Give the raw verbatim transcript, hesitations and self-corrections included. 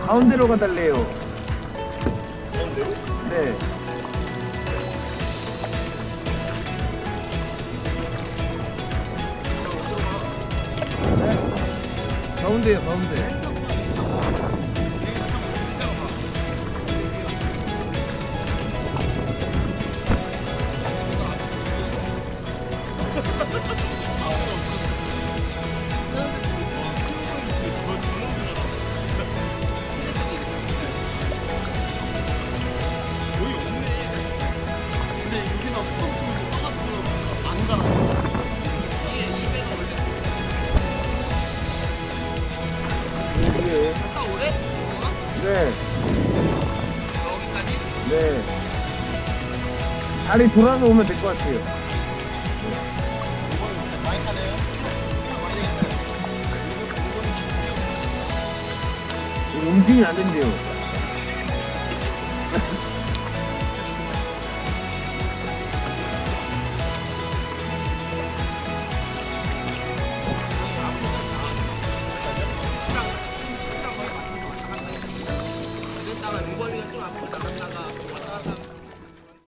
가운데로 가달래요. 가운데로? 네. 네. 가운데요, 가운데. 네. 갔다 오래? 네. 여기까지? 네. 다리 돌아서 오면 될 것 같아요. 많이 타네요? 우리 움직임이 안 된대요. 그랬다가 유벌이가 좀 앞으로 나갔다가